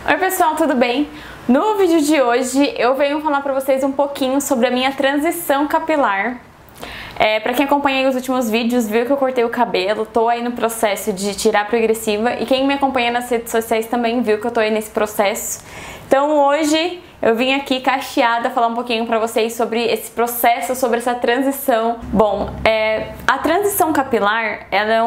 Oi pessoal, tudo bem? No vídeo de hoje eu venho falar pra vocês um pouquinho sobre a minha transição capilar. Pra quem acompanha os últimos vídeos, viu que eu cortei o cabelo, tô aí no processo de tirar progressiva, e quem me acompanha nas redes sociais também viu que eu tô aí nesse processo. Então hoje eu vim aqui cacheada falar um pouquinho pra vocês sobre esse processo, sobre essa transição. Bom, a transição capilar, ela é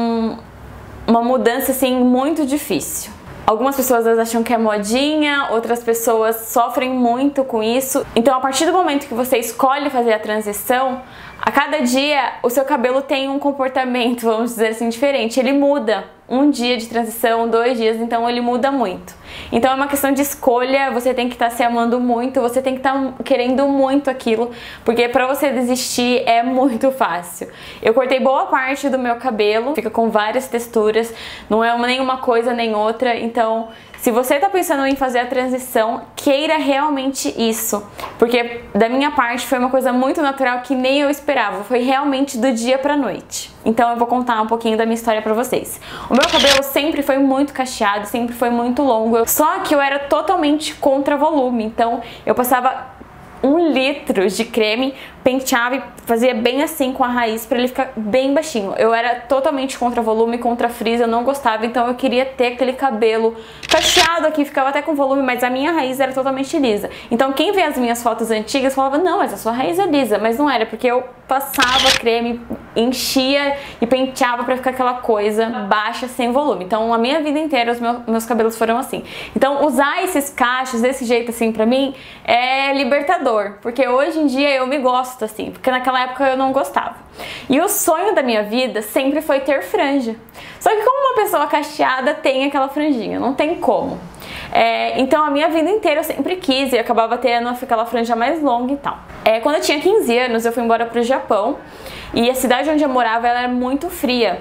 uma mudança assim muito difícil. Algumas pessoas acham que é modinha, outras pessoas sofrem muito com isso. Então, a partir do momento que você escolhe fazer a transição, a cada dia o seu cabelo tem um comportamento, vamos dizer assim, diferente. Ele muda. Um dia de transição, 2 dias, então ele muda muito. Então é uma questão de escolha, você tem que estar se amando muito, você tem que estar querendo muito aquilo, porque pra você desistir é muito fácil. Eu cortei boa parte do meu cabelo, fica com várias texturas, não é nenhuma coisa nem outra, então se você tá pensando em fazer a transição, queira realmente isso, porque da minha parte foi uma coisa muito natural que nem eu esperava, foi realmente do dia pra noite. Então eu vou contar um pouquinho da minha história pra vocês. O meu cabelo sempre foi muito cacheado, sempre foi muito longo, só que eu era totalmente contra volume, então eu passava 1 litro de creme, penteava e fazia bem assim com a raiz pra ele ficar bem baixinho. Eu era totalmente contra volume, contra frizz, eu não gostava, então eu queria ter aquele cabelo cacheado aqui, ficava até com volume, mas a minha raiz era totalmente lisa. Então quem vê as minhas fotos antigas falava, não, mas a sua raiz é lisa, mas não era, porque eu passava creme, enchia e penteava pra ficar aquela coisa baixa, sem volume. Então a minha vida inteira os meus cabelos foram assim. Então usar esses cachos desse jeito assim pra mim é libertador, porque hoje em dia eu me gosto assim, porque naquela época eu não gostava. E o sonho da minha vida sempre foi ter franja. Só que como uma pessoa cacheada tem aquela franjinha, não tem como. Então a minha vida inteira eu sempre quis e acabava tendo aquela franja mais longa e tal. Quando eu tinha 15 anos eu fui embora pro Japão e a cidade onde eu morava ela era muito fria.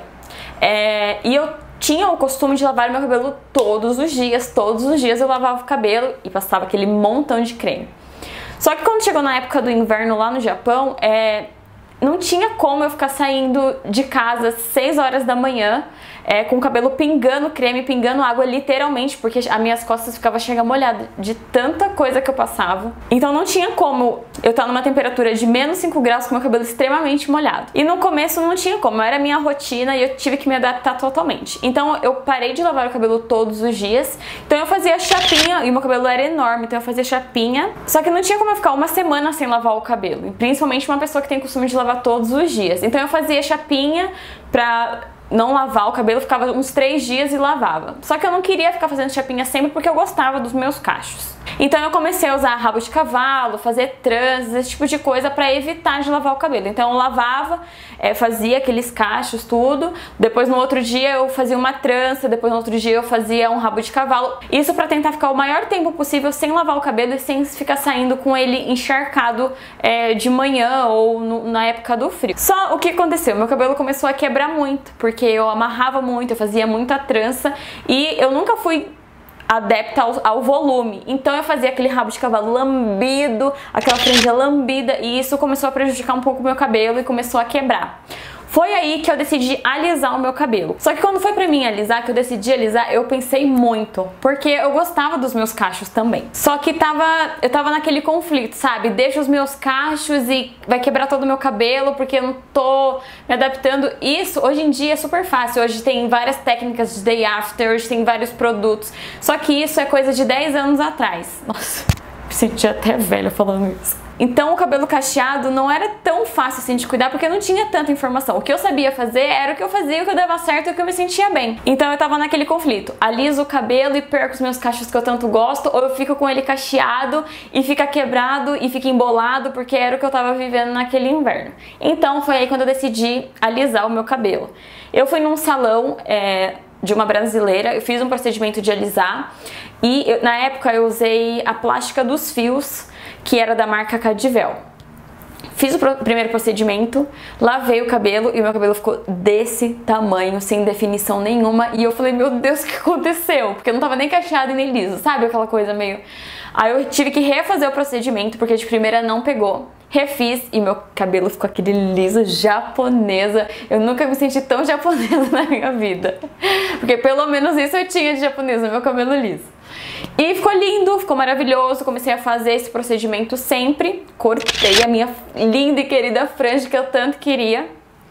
E eu tinha o costume de lavar meu cabelo todos os dias eu lavava o cabelo e passava aquele montão de creme. Só que quando chegou na época do inverno lá no Japão, não tinha como eu ficar saindo de casa às 6 horas da manhã com o cabelo pingando creme, pingando água literalmente, porque as minhas costas ficavam chegando molhadas de tanta coisa que eu passava. Então não tinha como eu estar numa temperatura de menos 5 graus com meu cabelo extremamente molhado. E no começo não tinha como, era a minha rotina e eu tive que me adaptar totalmente. Então eu parei de lavar o cabelo todos os dias, então eu fazia chapinha, e meu cabelo era enorme, então eu fazia chapinha. Só que não tinha como eu ficar uma semana sem lavar o cabelo, principalmente uma pessoa que tem costume de lavar todos os dias. Então eu fazia chapinha pra não lavar o cabelo, ficava uns 3 dias e lavava. Só que eu não queria ficar fazendo chapinha sempre porque eu gostava dos meus cachos. Então eu comecei a usar rabo de cavalo, fazer tranças, esse tipo de coisa pra evitar de lavar o cabelo. Então eu lavava, fazia aqueles cachos, tudo. Depois no outro dia eu fazia uma trança, depois no outro dia eu fazia um rabo de cavalo. Isso pra tentar ficar o maior tempo possível sem lavar o cabelo e sem ficar saindo com ele encharcado de manhã ou na época do frio. Só o que aconteceu? Meu cabelo começou a quebrar muito, porque eu amarrava muito, eu fazia muita trança e eu nunca fui adepta ao volume, então eu fazia aquele rabo de cavalo lambido, aquela franja lambida, e isso começou a prejudicar um pouco o meu cabelo e começou a quebrar. Foi aí que eu decidi alisar o meu cabelo. Só que quando foi pra mim alisar, que eu decidi alisar, eu pensei muito, porque eu gostava dos meus cachos também. Só que eu tava naquele conflito, sabe? Deixa os meus cachos e vai quebrar todo o meu cabelo, porque eu não tô me adaptando. Isso, hoje em dia, é super fácil. Hoje tem várias técnicas de day after, hoje tem vários produtos. Só que isso é coisa de 10 anos atrás. Nossa, me senti até velha falando isso. Então o cabelo cacheado não era tão fácil assim de cuidar, porque eu não tinha tanta informação. O que eu sabia fazer era o que eu fazia, o que eu dava certo e o que eu me sentia bem. Então eu tava naquele conflito. Aliso o cabelo e perco os meus cachos que eu tanto gosto, ou eu fico com ele cacheado e fica quebrado e fica embolado, porque era o que eu tava vivendo naquele inverno. Então foi aí quando eu decidi alisar o meu cabelo. Eu fui num salão de uma brasileira, eu fiz um procedimento de alisar e na época eu usei a plástica dos fios, que era da marca Cadivel. Fiz o primeiro procedimento, lavei o cabelo e o meu cabelo ficou desse tamanho, sem definição nenhuma. E eu falei, meu Deus, o que aconteceu? Porque eu não tava nem cacheado e nem liso, sabe? Aquela coisa meio... Aí eu tive que refazer o procedimento, porque de primeira não pegou. Refiz e meu cabelo ficou aquele liso japonesa. Eu nunca me senti tão japonesa na minha vida. Porque pelo menos isso eu tinha de japonesa, meu cabelo liso. E ficou lindo, ficou maravilhoso, comecei a fazer esse procedimento sempre, cortei a minha linda e querida franja que eu tanto queria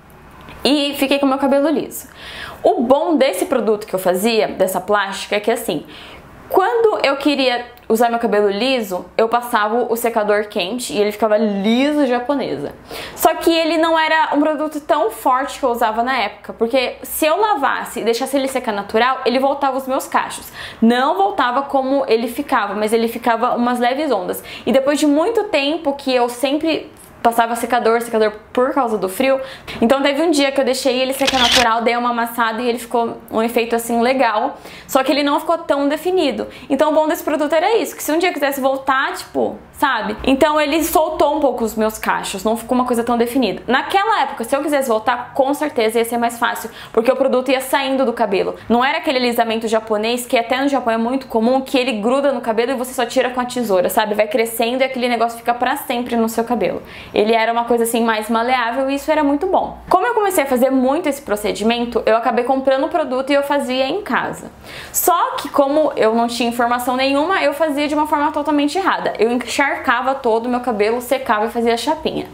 e fiquei com o meu cabelo liso. O bom desse produto que eu fazia, dessa plástica, é que assim, quando eu queria usar meu cabelo liso, eu passava o secador quente e ele ficava liso japonesa. Só que ele não era um produto tão forte que eu usava na época, porque se eu lavasse e deixasse ele secar natural, ele voltava os meus cachos. Não voltava como ele ficava, mas ele ficava umas leves ondas. E depois de muito tempo que eu sempre passava secador por causa do frio. Então teve um dia que eu deixei ele secar natural, dei uma amassada e ele ficou um efeito assim legal, só que ele não ficou tão definido. Então o bom desse produto era isso, que se um dia eu quisesse voltar, tipo, sabe? Então ele soltou um pouco os meus cachos, não ficou uma coisa tão definida. Naquela época, se eu quisesse voltar, com certeza ia ser mais fácil, porque o produto ia saindo do cabelo. Não era aquele alisamento japonês, que até no Japão é muito comum, que ele gruda no cabelo e você só tira com a tesoura, sabe? Vai crescendo e aquele negócio fica pra sempre no seu cabelo. Ele era uma coisa assim mais maleável e isso era muito bom. Como eu comecei a fazer muito esse procedimento, eu acabei comprando o produto e eu fazia em casa. Só que como eu não tinha informação nenhuma, eu fazia de uma forma totalmente errada. Eu encharcava todo o meu cabelo, secava e fazia chapinha.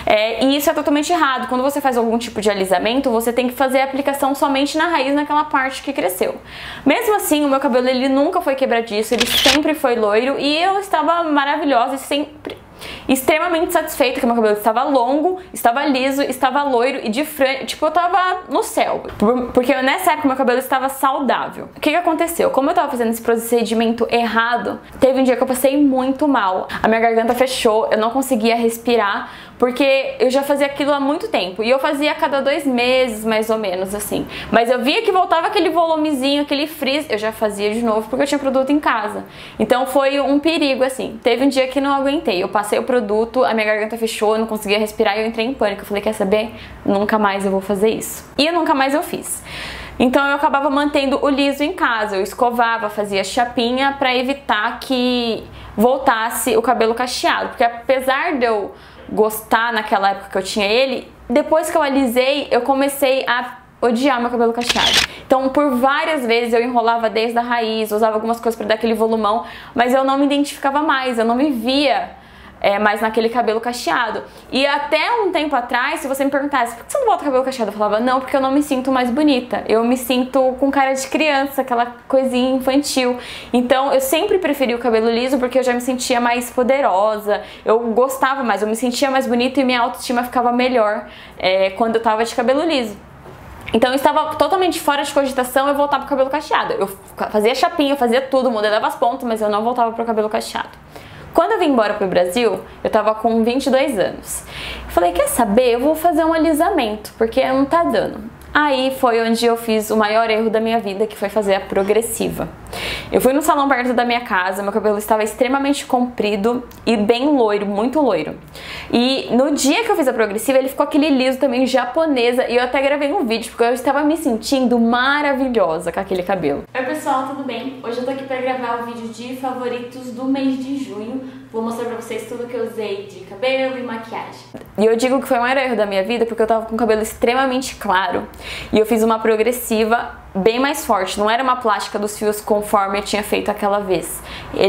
E isso é totalmente errado. Quando você faz algum tipo de alisamento, você tem que fazer a aplicação somente na raiz, naquela parte que cresceu. Mesmo assim, o meu cabelo ele nunca foi quebradiço, ele sempre foi loiro e eu estava maravilhosa e sempre extremamente satisfeita, que meu cabelo estava longo, estava liso, estava loiro e de frente, tipo, eu tava no céu. Porque nessa época meu cabelo estava saudável. O que aconteceu? Como eu tava fazendo esse procedimento errado, teve um dia que eu passei muito mal. A minha garganta fechou, eu não conseguia respirar, porque eu já fazia aquilo há muito tempo. E eu fazia a cada 2 meses, mais ou menos, assim. Mas eu via que voltava aquele volumezinho, aquele frizz, eu já fazia de novo, porque eu tinha produto em casa. Então foi um perigo, assim. Teve um dia que não aguentei. Eu passei o produto, a minha garganta fechou, eu não conseguia respirar e eu entrei em pânico. Eu falei, quer saber? Nunca mais eu vou fazer isso. E nunca mais eu fiz. Então eu acabava mantendo o liso em casa. Eu escovava, fazia chapinha pra evitar que voltasse o cabelo cacheado. Porque apesar de eu gostar naquela época que eu tinha ele, depois que eu alisei, eu comecei a odiar meu cabelo cacheado. Então, por várias vezes eu enrolava desde a raiz, usava algumas coisas para dar aquele volumão, mas eu não me identificava mais, eu não me via mais naquele cabelo cacheado. E até um tempo atrás, se você me perguntasse, por que você não volta o cabelo cacheado? Eu falava, não, porque eu não me sinto mais bonita. Eu me sinto com cara de criança, aquela coisinha infantil. Então, eu sempre preferi o cabelo liso porque eu já me sentia mais poderosa, eu gostava mais, eu me sentia mais bonita e minha autoestima ficava melhor quando eu tava de cabelo liso. Então eu estava totalmente fora de cogitação, eu voltava pro cabelo cacheado. Eu fazia chapinha, eu fazia tudo, modelava as pontas, mas eu não voltava pro cabelo cacheado. Quando eu vim embora pro Brasil, eu tava com 22 anos. Eu falei, quer saber? Eu vou fazer um alisamento, porque não tá dando. Aí foi onde eu fiz o maior erro da minha vida, que foi fazer a progressiva. Eu fui no salão perto da minha casa, meu cabelo estava extremamente comprido e bem loiro, muito loiro. E no dia que eu fiz a progressiva, ele ficou aquele liso também japonesa, e eu até gravei um vídeo, porque eu estava me sentindo maravilhosa com aquele cabelo. Oi pessoal, tudo bem? Hoje eu tô aqui pra gravar o vídeo de favoritos do mês de junho. Vou mostrar pra vocês tudo que eu usei de cabelo e maquiagem. E eu digo que foi o maior erro da minha vida, porque eu tava com o cabelo extremamente claro. E eu fiz uma progressiva bem mais forte, não era uma plástica dos fios conforme eu tinha feito aquela vez.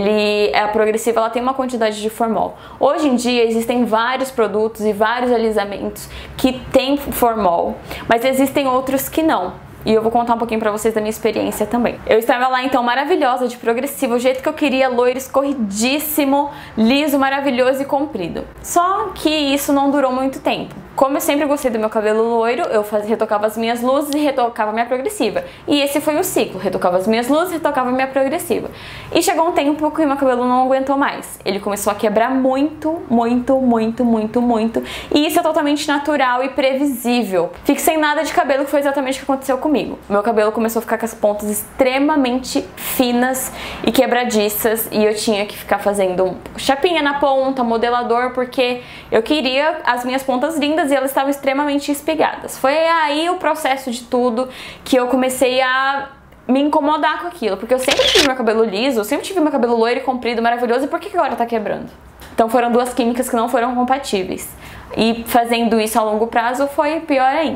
A progressiva ela tem uma quantidade de formol. Hoje em dia existem vários produtos e vários alisamentos que tem formol, mas existem outros que não. E eu vou contar um pouquinho pra vocês da minha experiência também. Eu estava lá então maravilhosa, de progressiva, o jeito que eu queria, loiro, escorridíssimo, liso, maravilhoso e comprido. Só que isso não durou muito tempo. Como eu sempre gostei do meu cabelo loiro, eu retocava as minhas luzes e retocava a minha progressiva. E esse foi o ciclo, retocava as minhas luzes e retocava a minha progressiva. E chegou um tempo que o meu cabelo não aguentou mais. Ele começou a quebrar muito, muito, muito, muito, muito. E isso é totalmente natural e previsível. Fique sem nada de cabelo, que foi exatamente o que aconteceu comigo. Meu cabelo começou a ficar com as pontas extremamente finas e quebradiças. E eu tinha que ficar fazendo chapinha na ponta, modelador, porque eu queria as minhas pontas lindas e elas estavam extremamente espigadas. Foi aí o processo de tudo que eu comecei a me incomodar com aquilo, porque eu sempre tive meu cabelo liso, eu sempre tive meu cabelo loiro e comprido, maravilhoso, e por que agora tá quebrando? Então foram duas químicas que não foram compatíveis. E fazendo isso a longo prazo foi pior ainda.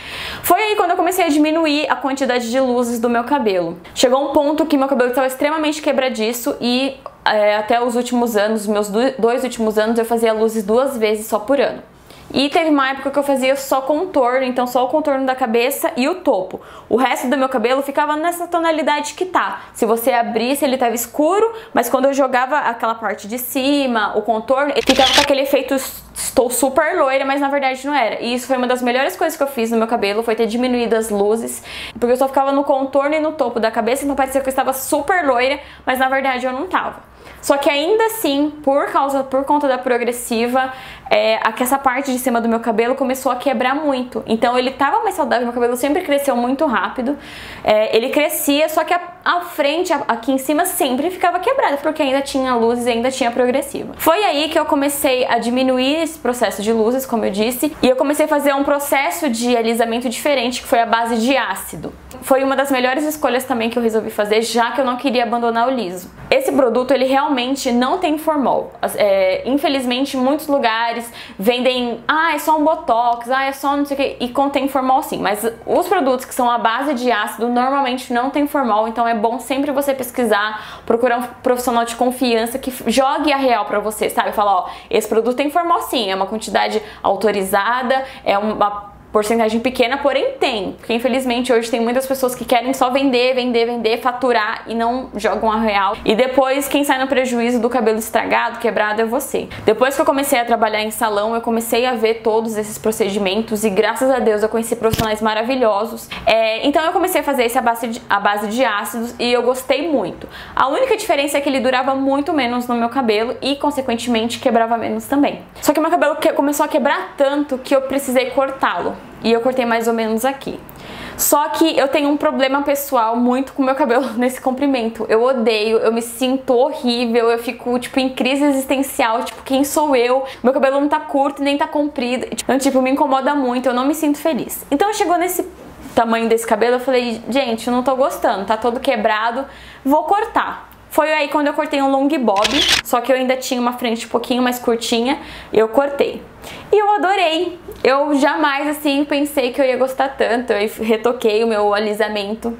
Foi aí quando eu comecei a diminuir a quantidade de luzes do meu cabelo. Chegou um ponto que meu cabelo estava extremamente quebradiço e até os últimos anos, meus dois últimos anos, eu fazia luzes 2 vezes só por ano. E teve uma época que eu fazia só contorno, então só o contorno da cabeça e o topo. O resto do meu cabelo ficava nessa tonalidade que tá. Se você abrisse, ele tava escuro, mas quando eu jogava aquela parte de cima, o contorno, ele ficava com aquele efeito estou super loira, mas na verdade não era. E isso foi uma das melhores coisas que eu fiz no meu cabelo, foi ter diminuído as luzes, porque eu só ficava no contorno e no topo da cabeça, então parecia que eu estava super loira, mas na verdade eu não tava. Só que ainda assim, por conta da progressiva, essa parte de cima do meu cabelo começou a quebrar muito. Então ele tava mais saudável, meu cabelo sempre cresceu muito rápido. Ele crescia, só que a frente, aqui em cima, sempre ficava quebrada, porque ainda tinha luzes e ainda tinha progressiva. Foi aí que eu comecei a diminuir esse processo de luzes, como eu disse, e eu comecei a fazer um processo de alisamento diferente, que foi a base de ácido. Foi uma das melhores escolhas também que eu resolvi fazer, já que eu não queria abandonar o liso. Esse produto, ele realmente não tem formol. Infelizmente, em muitos lugares vendem, é só um botox, é só não sei o que, e contém formol sim. Mas os produtos que são à base de ácido, normalmente não tem formol, então é bom sempre você pesquisar, procurar um profissional de confiança que jogue a real pra você, sabe? Falar, ó, esse produto tem formol sim, é uma quantidade autorizada, é uma porcentagem pequena, porém tem, porque infelizmente hoje tem muitas pessoas que querem só vender, faturar e não jogam a real. E depois quem sai no prejuízo do cabelo estragado, quebrado é você. Depois que eu comecei a trabalhar em salão, eu comecei a ver todos esses procedimentos e graças a Deus eu conheci profissionais maravilhosos. Então eu comecei a fazer esse à base de ácidos e eu gostei muito. A única diferença é que ele durava muito menos no meu cabelo e consequentemente quebrava menos também. Só que meu cabelo começou a quebrar tanto que eu precisei cortá-lo. E eu cortei mais ou menos aqui. Só que eu tenho um problema pessoal muito com o meu cabelo nesse comprimento. Eu odeio, eu me sinto horrível, eu fico, tipo, em crise existencial, tipo, quem sou eu? Meu cabelo não tá curto nem tá comprido. Então, tipo, me incomoda muito, eu não me sinto feliz. Então, chegou nesse tamanho desse cabelo, eu falei, gente, eu não tô gostando, tá todo quebrado, vou cortar. Foi aí quando eu cortei um long bob, só que eu ainda tinha uma frente um pouquinho mais curtinha, eu cortei. E eu adorei. Eu jamais, assim, pensei que eu ia gostar tanto. Eu retoquei o meu alisamento,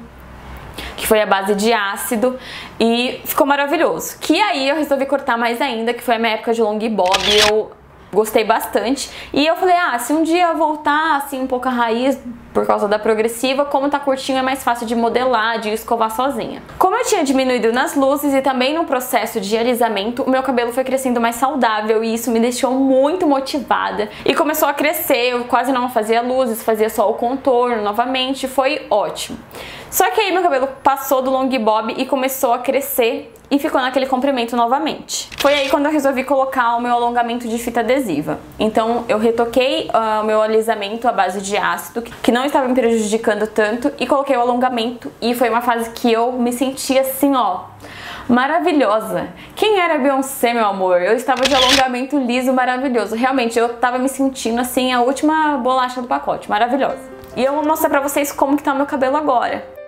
que foi a base de ácido, e ficou maravilhoso. Que aí eu resolvi cortar mais ainda, que foi a minha época de long bob, eu gostei bastante. E eu falei, se um dia eu voltar, assim, um pouco a raiz, por causa da progressiva, como tá curtinho é mais fácil de modelar, de escovar sozinha. Como eu tinha diminuído nas luzes e também no processo de alisamento, o meu cabelo foi crescendo mais saudável e isso me deixou muito motivada. E começou a crescer, eu quase não fazia luzes, fazia só o contorno novamente, foi ótimo. Só que aí meu cabelo passou do long bob e começou a crescer e ficou naquele comprimento novamente. Foi aí quando eu resolvi colocar o meu alongamento de fita adesiva. Então eu retoquei o meu alisamento à base de ácido, que não estava me prejudicando tanto, e coloquei o alongamento e foi uma fase que eu me senti assim, ó, maravilhosa. Quem era Beyoncé, meu amor? Eu estava de alongamento liso maravilhoso. Realmente, eu estava me sentindo assim, a última bolacha do pacote, maravilhosa. E eu vou mostrar pra vocês como que tá o meu cabelo agora.